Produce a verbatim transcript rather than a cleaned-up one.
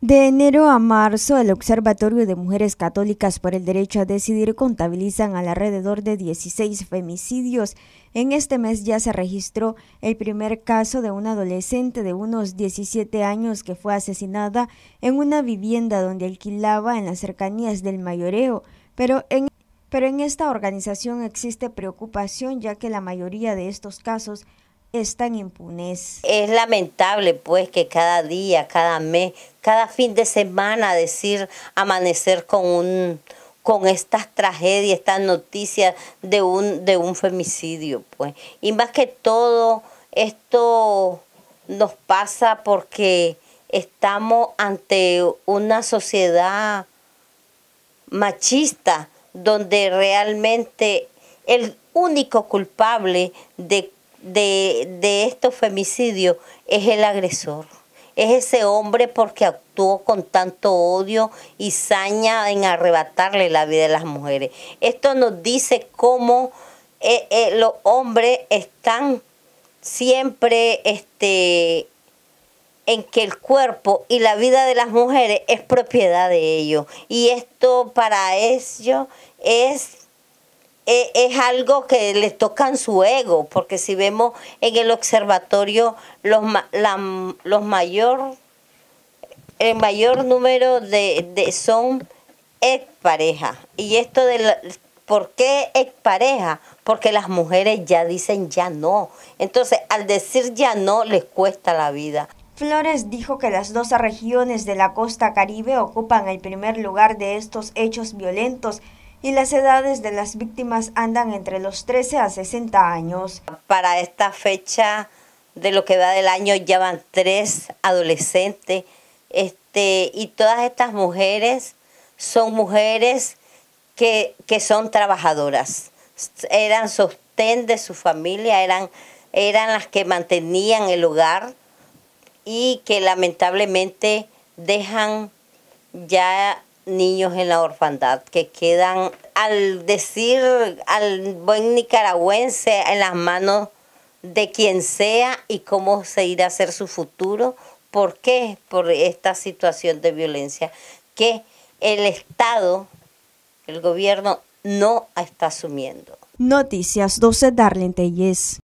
De enero a marzo, el Observatorio de Mujeres Católicas por el Derecho a Decidir contabilizan alrededor de dieciséis femicidios. En este mes ya se registró el primer caso de una adolescente de unos diecisiete años que fue asesinada en una vivienda donde alquilaba en las cercanías del Mayoreo, pero en, pero en esta organización existe preocupación ya que la mayoría de estos casos están impunes. Es lamentable pues que cada día, cada mes, cada fin de semana decir amanecer con un con estas tragedias, estas noticias de un de un femicidio, pues. Y más que todo esto nos pasa porque estamos ante una sociedad machista donde realmente el único culpable de De, de estos femicidios es el agresor, es ese hombre porque actuó con tanto odio y saña en arrebatarle la vida a las mujeres. Esto nos dice cómo eh, eh, los hombres están siempre este, en que el cuerpo y la vida de las mujeres es propiedad de ellos. Y esto para ellos es... es algo que les toca en su ego, porque si vemos en el observatorio los, la, los mayor, el mayor número de, de son exparejas. Y esto de la, ¿por qué expareja? Porque las mujeres ya dicen ya no. Entonces, al decir ya no, les cuesta la vida. Flores dijo que las dos regiones de la costa caribe ocupan el primer lugar de estos hechos violentos y las edades de las víctimas andan entre los trece a sesenta años. Para esta fecha de lo que va del año ya van tres adolescentes este, y todas estas mujeres son mujeres que, que son trabajadoras, eran sostén de su familia, eran, eran las que mantenían el hogar y que lamentablemente dejan ya niños en la orfandad, que quedan, al decir al buen nicaragüense, en las manos de quien sea y cómo se irá a hacer su futuro. ¿Por qué? Por esta situación de violencia que el Estado, el gobierno, no está asumiendo. Noticias doce, Darlene Telles.